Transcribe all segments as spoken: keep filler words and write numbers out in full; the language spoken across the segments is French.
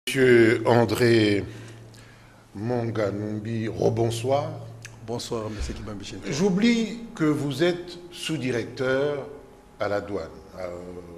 Monsieur André Monganumbi, rebonsoir. Bonsoir, M. Kibambi. J'oublie que vous êtes sous-directeur à la douane. Euh,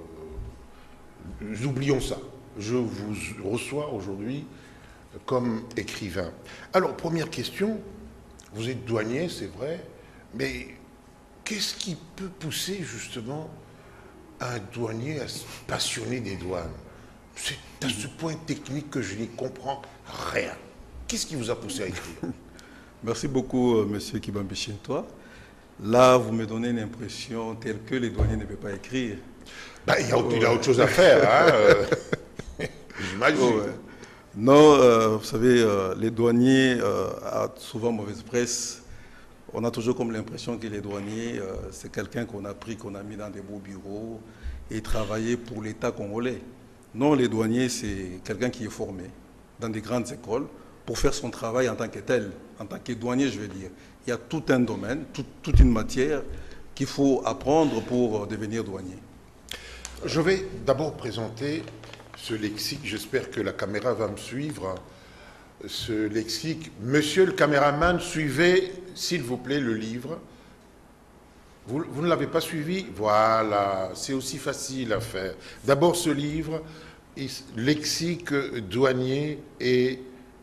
oublions ça. Je vous reçois aujourd'hui comme écrivain. Alors, première question, vous êtes douanier, c'est vrai, mais qu'est-ce qui peut pousser justement un douanier à se passionner des douanes? C'est à ce point technique que je n'y comprends rien. Qu'est-ce qui vous a poussé à écrire? Merci beaucoup, M. Kibambi-Chintois. Là, vous me donnez une impression telle que les douaniers ne peuvent pas écrire. Ben, il y a, oh, il y a autre chose à faire, hein, euh, j'imagine. Oh, ouais. Non, euh, vous savez, euh, les douaniers euh, ont souvent mauvaise presse. On a toujours comme l'impression que les douaniers, euh, c'est quelqu'un qu'on a pris, qu'on a mis dans des beaux bureaux et travailler pour l'État congolais. Non, les douaniers, c'est quelqu'un qui est formé dans des grandes écoles pour faire son travail en tant que tel, en tant que douanier, je veux dire. Il y a tout un domaine, tout, toute une matière qu'il faut apprendre pour devenir douanier. Je vais d'abord présenter ce lexique. J'espère que la caméra va me suivre. Ce lexique. Monsieur le caméraman, suivez, s'il vous plaît, le livre. Vous, vous ne l'avez pas suivi? Voilà, c'est aussi facile à faire. D'abord, ce livre, lexique douanier et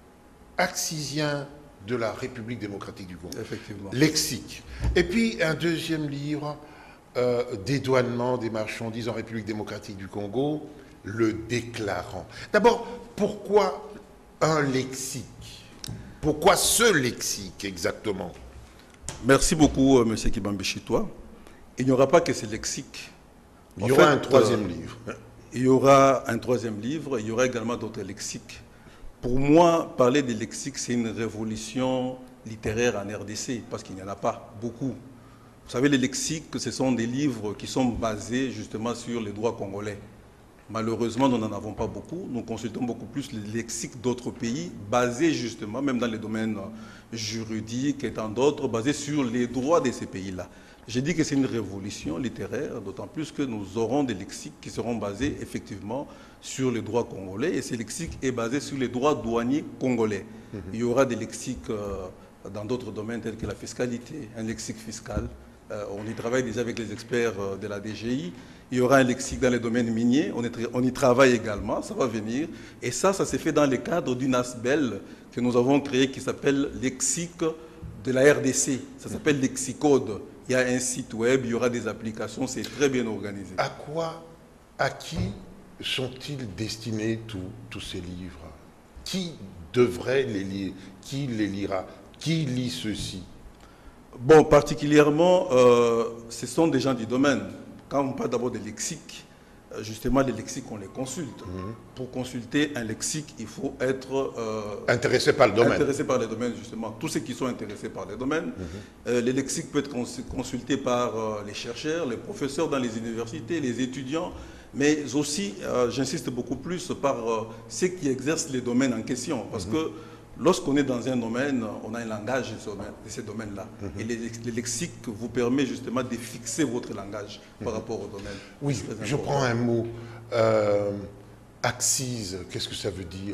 axisien de la République démocratique du Congo. Effectivement. Lexique. Et puis, un deuxième livre, euh, dédouanement des marchandises en République démocratique du Congo, le déclarant. D'abord, pourquoi un lexique? Pourquoi ce lexique exactement? Merci beaucoup, M. Kibambi-Chitois. Il n'y aura pas que ce lexique. Il y aura un troisième livre. Il y aura un troisième livre, il y aura également d'autres lexiques. Pour moi, parler des lexiques, c'est une révolution littéraire en R D C, parce qu'il n'y en a pas beaucoup. Vous savez, les lexiques, ce sont des livres qui sont basés justement sur les droits congolais. Malheureusement, nous n'en avons pas beaucoup. Nous consultons beaucoup plus les lexiques d'autres pays, basés justement, même dans les domaines juridiques et tant d'autres, basés sur les droits de ces pays-là. J'ai dit que c'est une révolution littéraire, d'autant plus que nous aurons des lexiques qui seront basés effectivement sur les droits congolais, et ces lexiques est basé sur les droits douaniers congolais. Mm-hmm. Il y aura des lexiques euh, dans d'autres domaines tels que la fiscalité, un lexique fiscal. Euh, on y travaille déjà avec les experts euh, de la D G I. Il y aura un lexique dans les domaines miniers, on, est, on y travaille également, ça va venir. Et ça, ça s'est fait dans le cadre d'une ASBEL que nous avons créée qui s'appelle Lexique de la R D C. Ça s'appelle Lexicode. Il y a un site web, il y aura des applications, c'est très bien organisé. À quoi, à qui sont-ils destinés tous ces livres? Qui devrait les lire? Qui les lira? Qui lit ceci? Bon, particulièrement, euh, ce sont des gens du domaine. Quand on parle d'abord des lexiques, justement, les lexiques, on les consulte. Mmh. Pour consulter un lexique, il faut être... Euh, intéressé par le domaine. Intéressé par les domaines, justement. Tous ceux qui sont intéressés par les domaines. Mmh. Euh, les lexiques peuvent être consultés par euh, les chercheurs, les professeurs dans les universités, les étudiants, mais aussi, euh, j'insiste beaucoup plus, par euh, ceux qui exercent les domaines en question. Parce mmh. que lorsqu'on est dans un domaine, on a un langage de ces domaines-là. Mm-hmm. Et les, les lexiques vous permettent justement de fixer votre langage mm-hmm. par rapport au domaine. Oui, je prends un mot. Euh, axise, qu'est-ce que ça veut dire?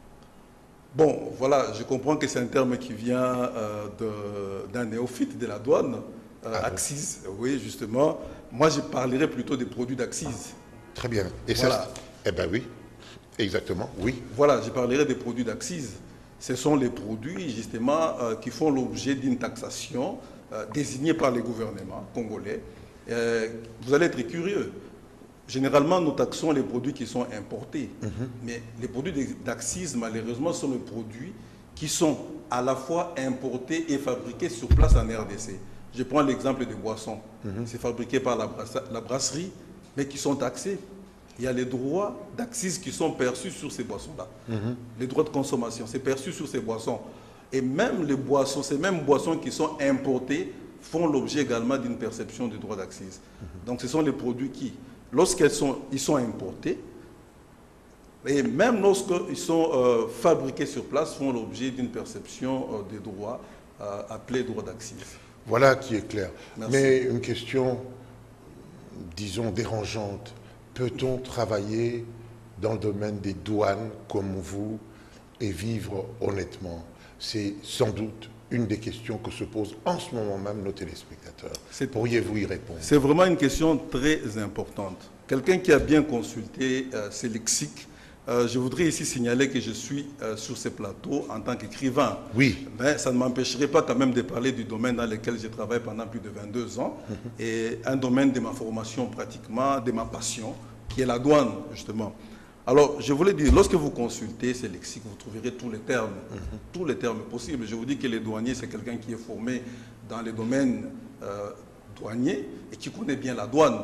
Bon, voilà, je comprends que c'est un terme qui vient euh, d'un néophyte de la douane. Euh, ah, axise, oui, justement. Moi, je parlerai plutôt des produits d'axise. Très bien. Et voilà. Ça, eh bien oui, exactement, oui. Voilà, je parlerai des produits d'axise. Ce sont les produits, justement, euh, qui font l'objet d'une taxation euh, désignée par les gouvernements congolais. Euh, vous allez être curieux. Généralement, nous taxons les produits qui sont importés. Mm-hmm. Mais les produits d'axise, malheureusement, sont les produits qui sont à la fois importés et fabriqués sur place en R D C. Je prends l'exemple des boissons. Mm-hmm. C'est fabriqué par la, la brasserie, mais qui sont taxés. Il y a les droits d'axise qui sont perçus sur ces boissons-là. Mmh. Les droits de consommation, c'est perçu sur ces boissons. Et même les boissons, ces mêmes boissons qui sont importées font l'objet également d'une perception des droits d'axise. Mmh. Donc ce sont les produits qui, lorsqu'ils sont, ils sont importés, et même lorsqu'ils sont euh, fabriqués sur place, font l'objet d'une perception euh, des droits euh, appelés droits d'axise. Voilà qui est clair. Merci. Mais une question, disons, dérangeante. Peut-on travailler dans le domaine des douanes comme vous et vivre honnêtement? C'est sans doute une des questions que se posent en ce moment même nos téléspectateurs. Pourriez-vous y répondre? C'est vraiment une question très importante. Quelqu'un qui a bien consulté euh, ces lexiques, euh, je voudrais ici signaler que je suis euh, sur ces plateaux en tant qu'écrivain. Oui. Mais ça ne m'empêcherait pas quand même de parler du domaine dans lequel j'ai travaillé pendant plus de vingt-deux ans, mm-hmm. et un domaine de ma formation pratiquement, de ma passion, qui est la douane, justement. Alors, je voulais dire, lorsque vous consultez ces lexiques, vous trouverez tous les termes, mm-hmm. tous les termes possibles. Je vous dis que les douaniers, c'est quelqu'un qui est formé dans les domaines euh, douaniers et qui connaît bien la douane.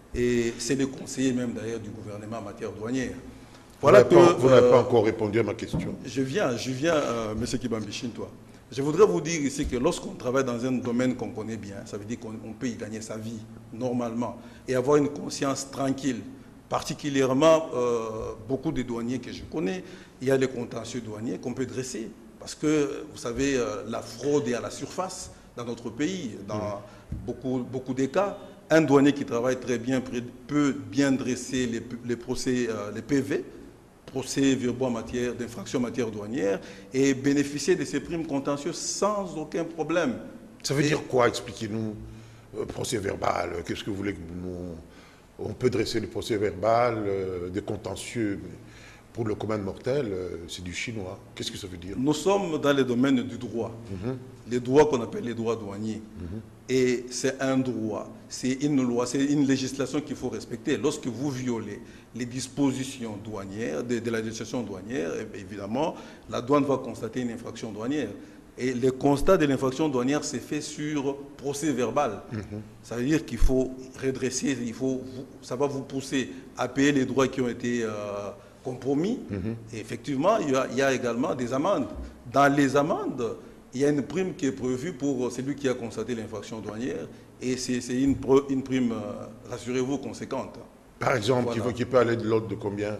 Et c'est le conseiller même d'ailleurs du gouvernement en matière douanière. Voilà vous que, pas, vous n'avez euh, pas encore répondu à ma question. Je viens, je viens, euh, M. Kibambichine, toi. Je voudrais vous dire ici que lorsqu'on travaille dans un domaine qu'on connaît bien, ça veut dire qu'on peut y gagner sa vie normalement et avoir une conscience tranquille. Particulièrement, euh, beaucoup de douaniers que je connais, il y a les contentieux douaniers qu'on peut dresser. Parce que, vous savez, euh, la fraude est à la surface dans notre pays, dans mmh. beaucoup, beaucoup des cas. Un douanier qui travaille très bien peut bien dresser les, les procès, euh, les P V, procès-verbaux en matière d'infraction en matière douanière, et bénéficier de ces primes contentieuses sans aucun problème. Ça veut et, dire quoi? Expliquez-nous. Euh, procès-verbal, qu'est-ce que vous voulez que nous... On peut dresser le procès-verbal, euh, des contentieux. Pour le commun mortel, euh, c'est du chinois. Qu'est-ce que ça veut dire? Nous sommes dans le domaine du droit. Mm-hmm. Les droits qu'on appelle les droits douaniers. Mm-hmm. Et c'est un droit, c'est une loi, c'est une législation qu'il faut respecter. Lorsque vous violez les dispositions douanières, de, de la législation douanière, évidemment, la douane va constater une infraction douanière. Et le constat de l'infraction douanière s'est fait sur procès verbal. Mmh. Ça veut dire qu'il faut redresser, il faut, ça va vous pousser à payer les droits qui ont été euh, compromis. Mmh. Et effectivement, il y, a, il y a également des amendes. Dans les amendes, il y a une prime qui est prévue pour celui qui a constaté l'infraction douanière. Et c'est une, une prime, euh, rassurez-vous, conséquente. Par exemple, voilà. qui, qui peut aller de l'ordre de combien?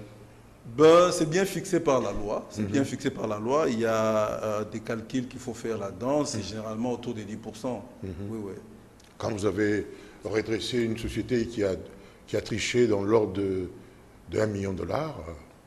Ben, c'est bien fixé par la loi. C'est mm-hmm. bien fixé par la loi. Il y a euh, des calculs qu'il faut faire là-dedans. C'est mm-hmm. généralement autour de dix pour cent. Mm-hmm. Oui, oui. Quand vous avez redressé une société qui a, qui a triché dans l'ordre de, de un million de dollars,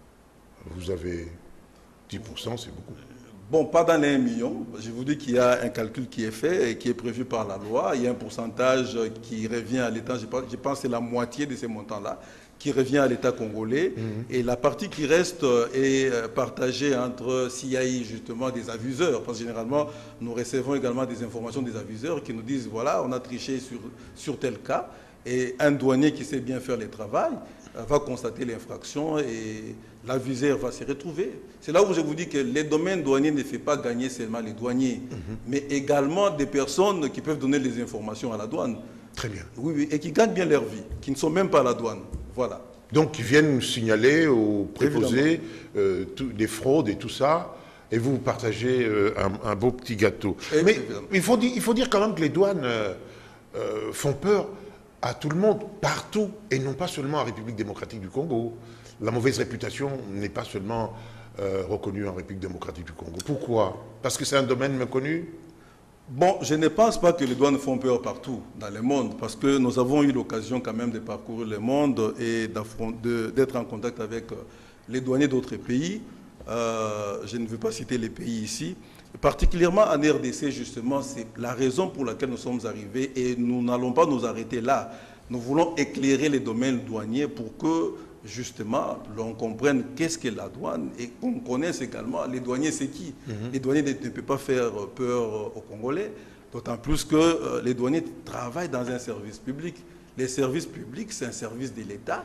vous avez dix pour cent, c'est beaucoup. Bon, pas dans les un million. Je vous dis qu'il y a un calcul qui est fait et qui est prévu par la loi. Il y a un pourcentage qui revient à l'État. Je pense, je pense que c'est la moitié de ces montants-là qui revient à l'État congolais. Mmh. Et la partie qui reste est partagée entre s'il y a eu justement des aviseurs. Parce que généralement, nous recevons également des informations des aviseurs qui nous disent, voilà, on a triché sur, sur tel cas. Et un douanier qui sait bien faire le travail va constater l'infraction et l'aviseur va se retrouver. C'est là où je vous dis que les domaines douaniers ne font pas gagner seulement les douaniers, mmh. mais également des personnes qui peuvent donner les informations à la douane. Très bien. Oui, oui, et qui gagnent bien leur vie, qui ne sont même pas à la douane. Voilà. Donc, ils viennent nous signaler aux préposés euh, tout, des fraudes et tout ça, et vous partagez euh, un, un beau petit gâteau. Et mais il faut, dire, il faut dire quand même que les douanes euh, euh, font peur à tout le monde, partout, et non pas seulement en République démocratique du Congo. La mauvaise réputation n'est pas seulement euh, reconnue en République démocratique du Congo. Pourquoi? Parce que c'est un domaine méconnu? Bon, je ne pense pas que les douanes font peur partout dans le monde, parce que nous avons eu l'occasion quand même de parcourir le monde et d'être en contact avec les douaniers d'autres pays. Euh, je ne veux pas citer les pays ici. Particulièrement en R D C, justement, c'est la raison pour laquelle nous sommes arrivés et nous n'allons pas nous arrêter là. Nous voulons éclairer les domaines douaniers pour que, justement, l'on comprenne qu'est-ce qu'est la douane et qu'on connaisse également les douaniers, c'est qui. Mm-hmm. Les douaniers ne, ne peuvent pas faire peur aux Congolais, d'autant plus que euh, les douaniers travaillent dans un service public. Les services publics, c'est un service de l'État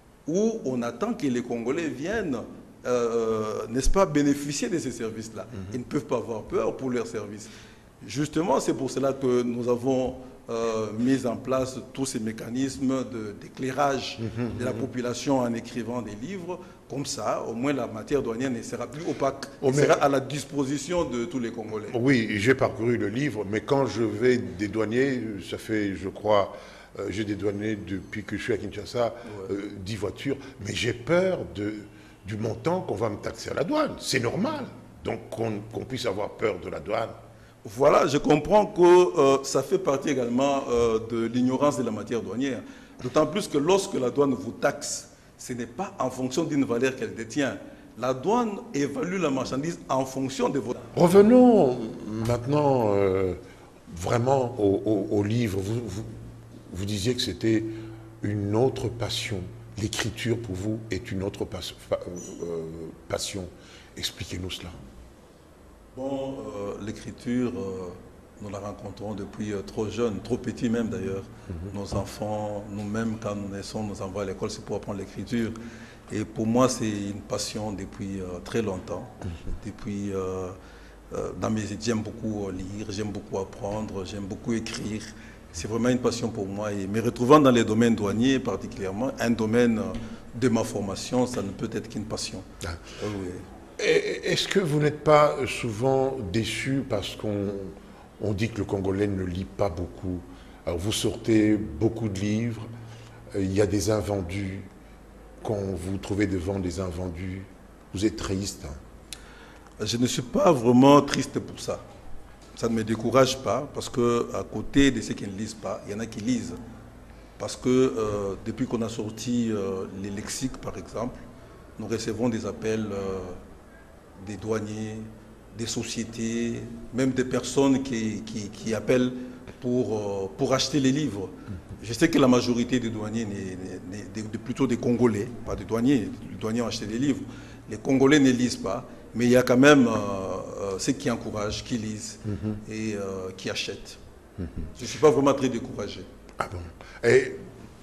où on attend que les Congolais viennent, euh, n'est-ce pas, bénéficier de ces services-là. Mm-hmm. Ils ne peuvent pas avoir peur pour leurs services. Justement, c'est pour cela que nous avons Euh, mise en place tous ces mécanismes d'éclairage de, mmh, de la mmh. population en écrivant des livres. Comme ça, au moins la matière douanière ne sera plus opaque, oh, elle sera à la disposition de tous les Congolais. Oui, j'ai parcouru le livre, mais quand je vais des douaniers, ça fait, je crois, euh, j'ai des douaniers depuis que je suis à Kinshasa, ouais. euh, dix voitures, mais j'ai peur de, du montant qu'on va me taxer à la douane. C'est normal, donc qu'on qu'on puisse avoir peur de la douane. Voilà, je comprends que euh, ça fait partie également euh, de l'ignorance de la matière douanière. D'autant plus que lorsque la douane vous taxe, ce n'est pas en fonction d'une valeur qu'elle détient. La douane évalue la marchandise en fonction de votre... Revenons maintenant euh, vraiment au, au, au livre. Vous, vous, vous disiez que c'était une autre passion. L'écriture, pour vous, est une autre pas, euh, passion. Expliquez-nous cela. Bon, euh, l'écriture, euh, nous la rencontrons depuis euh, trop jeune, trop petit même d'ailleurs. Mm-hmm. Nos enfants, nous-mêmes, quand nous naissons, nous envoient à l'école, c'est pour apprendre l'écriture. Et pour moi, c'est une passion depuis euh, très longtemps. Mm-hmm. Depuis, euh, euh, dans mes études, j'aime beaucoup lire, j'aime beaucoup apprendre, j'aime beaucoup écrire. C'est vraiment une passion pour moi. Et me retrouvant dans les domaines douaniers, particulièrement, un domaine de ma formation, ça ne peut être qu'une passion. Ah. Euh, oui. Est-ce que vous n'êtes pas souvent déçu parce qu'on on dit que le Congolais ne lit pas beaucoup? Alors vous sortez beaucoup de livres, il y a des invendus. Quand vous trouvez devant des invendus, vous êtes triste? Je ne suis pas vraiment triste pour ça. Ça ne me décourage pas parce qu'à côté de ceux qui ne lisent pas, il y en a qui lisent. Parce que euh, depuis qu'on a sorti euh, les lexiques, par exemple, nous recevons des appels euh, des douaniers, des sociétés, même des personnes qui, qui, qui appellent pour, euh, pour acheter les livres. Je sais que la majorité des douaniers, n'est plutôt des Congolais, pas des douaniers, les douaniers ont acheté des livres. Les Congolais ne lisent pas, mais il y a quand même euh, euh, ceux qui encouragent, qui lisent mm-hmm. et euh, qui achètent. Mm-hmm. Je ne suis pas vraiment très découragé. Ah bon? Et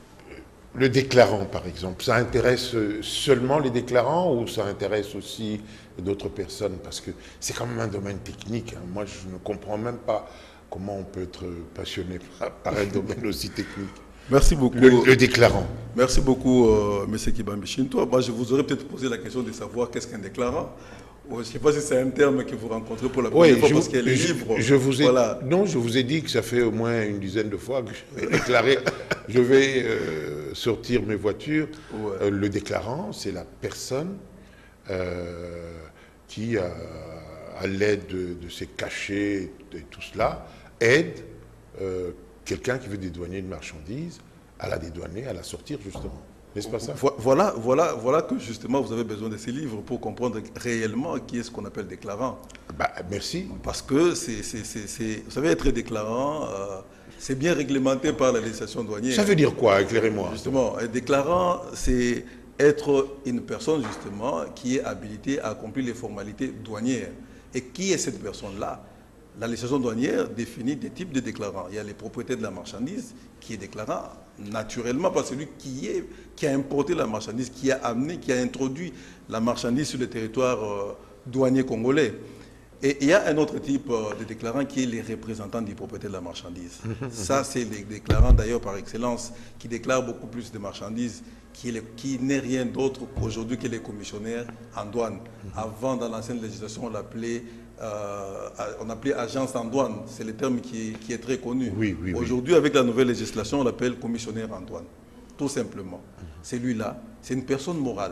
le déclarant, par exemple, ça intéresse seulement les déclarants ou ça intéresse aussi d'autres personnes? Parce que c'est quand même un domaine technique. Hein. Moi, je ne comprends même pas comment on peut être passionné par, par un domaine aussi technique. Merci beaucoup. Le, le déclarant. Merci beaucoup, euh, M. Kibambi-Chintoua. Moi, je vous aurais peut-être posé la question de savoir qu'est-ce qu'un déclarant. Je ne sais pas si c'est un terme que vous rencontrez pour la première oui, fois je, parce qu'il y a les je, livres. Je vous ai, voilà. Non, je vous ai dit que ça fait au moins une dizaine de fois que je vais déclarer. Je vais euh, sortir mes voitures. Ouais. Euh, le déclarant, c'est la personne euh, qui, euh, à l'aide de, de ses cachets et tout cela, aide euh, quelqu'un qui veut dédouaner une marchandise à la dédouaner, à la sortir justement. N'est-ce pas ça? Voilà, voilà, voilà que justement vous avez besoin de ces livres pour comprendre réellement qui est ce qu'on appelle déclarant. Bah, merci. Parce que, c'est, c'est, c'est, vous savez, être déclarant, euh, c'est bien réglementé par la législation douanière. Ça veut dire quoi? Éclairez-moi. Justement, être déclarant, c'est être une personne justement qui est habilitée à accomplir les formalités douanières. Et qui est cette personne-là? La législation douanière définit des types de déclarants. Il y a les propriétaires de la marchandise qui est déclarant naturellement par celui qui, est, qui a importé la marchandise, qui a amené, qui a introduit la marchandise sur le territoire euh, douanier congolais. Et il y a un autre type euh, de déclarant qui est les représentants du propriétaire de la marchandise. Ça, c'est les déclarants d'ailleurs par excellence qui déclarent beaucoup plus de marchandises, qui, qui n'est rien d'autre qu'aujourd'hui que les commissionnaires en douane. Avant, dans l'ancienne législation, on l'appelait Euh, on appelait agence en douane, c'est le terme qui, qui est très connu. Oui, oui, Aujourd'hui, oui. avec la nouvelle législation, on l'appelle commissionnaire en douane. Tout simplement. Mm-hmm. Celui-là, c'est une personne morale.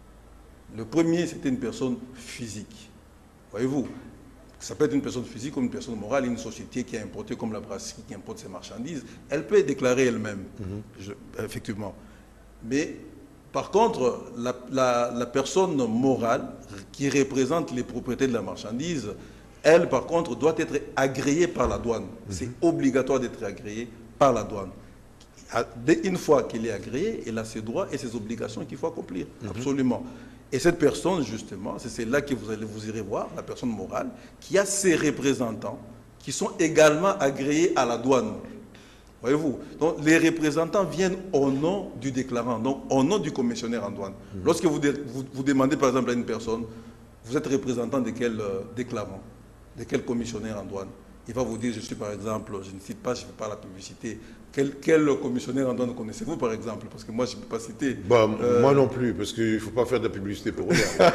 Le premier, c'était une personne physique. Voyez-vous, ça peut être une personne physique ou une personne morale, une société qui a importé comme la brasserie qui importe ses marchandises. Elle peut déclarer elle-même, mm-hmm. effectivement. Mais par contre, la, la, la personne morale qui représente les propriétaires de la marchandise, elle, par contre, doit être agréée par la douane. Mm-hmm. C'est obligatoire d'être agréée par la douane. Une fois qu'elle est agréée, elle a ses droits et ses obligations qu'il faut accomplir. Mm-hmm. Absolument. Et cette personne, justement, c'est celle-là que vous allez vous irez voir, la personne morale, qui a ses représentants qui sont également agréés à la douane. Voyez-vous, donc les représentants viennent au nom du déclarant, donc au nom du commissionnaire en douane. Mmh. Lorsque vous, vous, vous demandez par exemple à une personne, vous êtes représentant de quel euh, déclarant, de quel commissionnaire en douane, il va vous dire, je suis par exemple, je ne cite pas, je ne fais pas la publicité, quel, quel commissionnaire en douane connaissez-vous par exemple? Parce que moi je ne peux pas citer. Bah, euh... Moi non plus, parce qu'il ne faut pas faire de la publicité pour rien.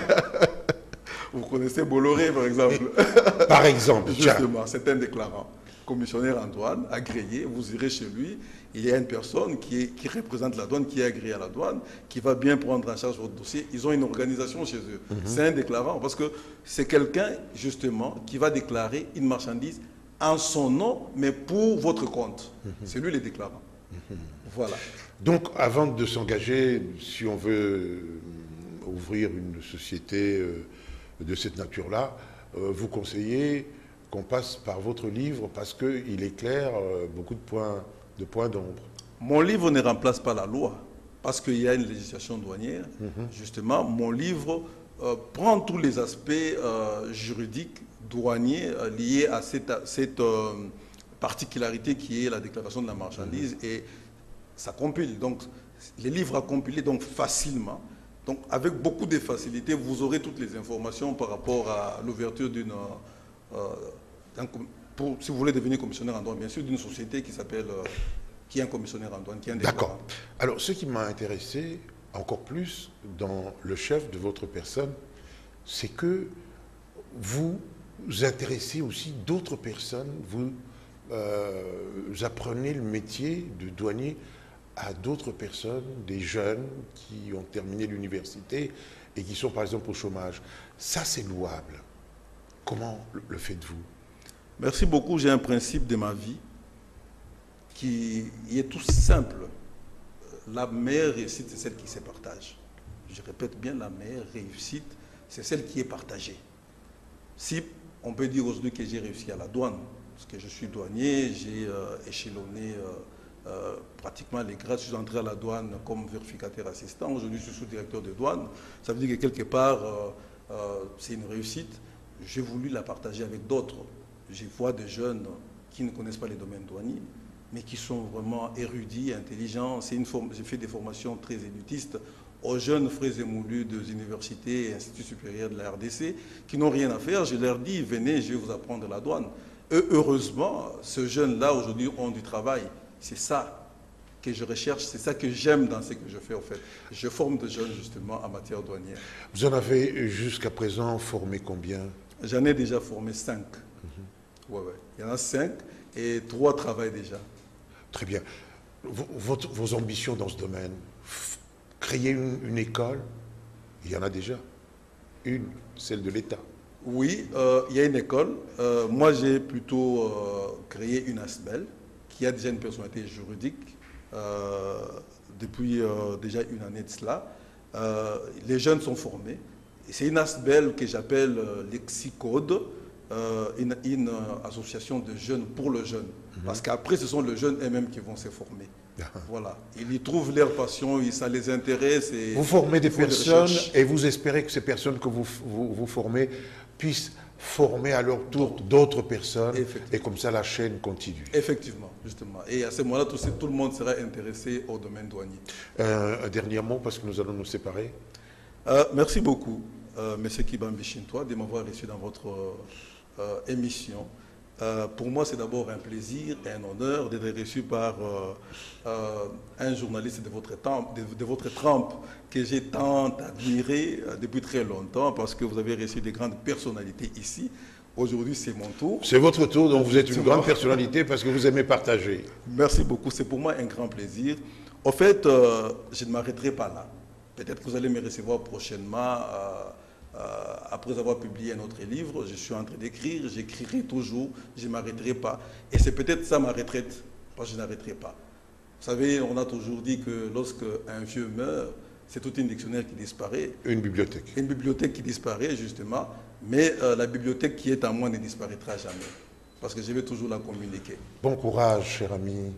Vous connaissez Bolloré par exemple? Par exemple, justement, c'est un déclarant. Commissionnaire en douane, agréé, vous irez chez lui, il y a une personne qui, est, qui représente la douane, qui est agréée à la douane, qui va bien prendre en charge votre dossier. Ils ont une organisation chez eux. Mm-hmm. C'est un déclarant, parce que c'est quelqu'un, justement, qui va déclarer une marchandise en son nom, mais pour votre compte. Mm-hmm. C'est lui le déclarant. Mm-hmm. Voilà. Donc, avant de s'engager, si on veut ouvrir une société de cette nature-là, vous conseillez qu'on passe par votre livre parce qu'il éclaire beaucoup de points, de points d'ombre. Mon livre ne remplace pas la loi, parce qu'il y a une législation douanière. Mm-hmm. Justement, mon livre euh, prend tous les aspects euh, juridiques, douaniers, euh, liés à cette, cette euh, particularité qui est la déclaration de la marchandise, mm-hmm. et ça compile. Donc, les livres à compiler donc, facilement. Donc, avec beaucoup de facilité, vous aurez toutes les informations par rapport à l'ouverture d'une... Euh, pour, si vous voulez devenir commissionnaire en douane, bien sûr, d'une société qui s'appelle... Euh, qui est un commissionnaire en douane, qui est un D'accord. Alors, ce qui m'a intéressé encore plus dans le chef de votre personne, c'est que vous vous intéressez aussi d'autres personnes, vous, euh, vous apprenez le métier de douanier à d'autres personnes, des jeunes qui ont terminé l'université et qui sont par exemple au chômage. Ça, c'est louable. Comment le faites-vous? Merci beaucoup. J'ai un principe de ma vie qui est tout simple. La meilleure réussite, c'est celle qui se partage. Je répète bien, la meilleure réussite, c'est celle qui est partagée. Si on peut dire aujourd'hui que j'ai réussi à la douane, parce que je suis douanier, j'ai euh, échelonné euh, euh, pratiquement les grades, je suis entré à la douane comme vérificateur assistant, aujourd'hui je suis sous-directeur de douane, ça veut dire que quelque part, euh, euh, c'est une réussite. J'ai voulu la partager avec d'autres. Je vois des jeunes qui ne connaissent pas les domaines douaniers, mais qui sont vraiment érudits, intelligents. C'est une forme, j'ai fait des formations très élitistes aux jeunes frères et moulus des universités et instituts supérieurs de la R D C qui n'ont rien à faire. Je leur dis, venez, je vais vous apprendre la douane. Et heureusement, ces jeunes-là, aujourd'hui, ont du travail. C'est ça que je recherche, c'est ça que j'aime dans ce que je fais, en fait. Je forme des jeunes, justement, en matière douanière. Vous en avez, jusqu'à présent, formé combien? J'en ai déjà formé cinq. Mm-hmm. Ouais, ouais. Il y en a cinq et trois travaillent déjà. Très bien. Vos, vos ambitions dans ce domaine, créer une, une école, il y en a déjà. Une, celle de l'État. Oui, euh, il y a une école. Euh, moi, j'ai plutôt euh, créé une ASBEL, qui a déjà une personnalité juridique euh, depuis euh, déjà une année de cela. Euh, les jeunes sont formés. C'est une ASBEL que j'appelle euh, Lexicode. Euh, une, une euh, association de jeunes pour le jeune. Mmh. Parce qu'après, ce sont les jeunes eux-mêmes qui vont se former. Voilà. Ils y trouvent leur passion, ça les intéresse. Et vous formez des personnes et vous espérez que ces personnes que vous, vous, vous formez puissent former à leur tour d'autres personnes. Et comme ça, la chaîne continue. Effectivement, justement. Et à ce moment-là, tout, tout le monde sera intéressé au domaine douanier. Euh, un dernier mot, parce que nous allons nous séparer. Euh, merci beaucoup, euh, M. Kibambi Chintois, de m'avoir reçu dans votre... Euh, émission. Euh, pour moi, c'est d'abord un plaisir et un honneur d'être reçu par euh, euh, un journaliste de votre, temps, de, de votre trempe que j'ai tant admiré euh, depuis très longtemps parce que vous avez reçu des grandes personnalités ici. Aujourd'hui, c'est mon tour. C'est votre tour, donc vous êtes une grande personnalité parce que vous aimez partager. Merci beaucoup, c'est pour moi un grand plaisir. En fait, euh, je ne m'arrêterai pas là. Peut-être que vous allez me recevoir prochainement. Euh, Euh, après avoir publié un autre livre, je suis en train d'écrire, j'écrirai toujours, je ne m'arrêterai pas. Et c'est peut-être ça ma retraite, parce que je n'arrêterai pas. Vous savez, on a toujours dit que lorsque un vieux meurt, c'est tout un dictionnaire qui disparaît. Une bibliothèque. Une bibliothèque qui disparaît, justement. Mais euh, la bibliothèque qui est en moi ne disparaîtra jamais, parce que je vais toujours la communiquer. Bon courage, cher ami.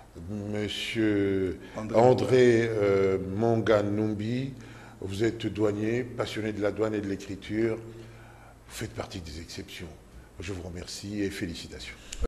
Monsieur André, André euh, Monga Numbi. Vous êtes douanier, passionné de la douane et de l'écriture. Vous faites partie des exceptions. Je vous remercie et félicitations.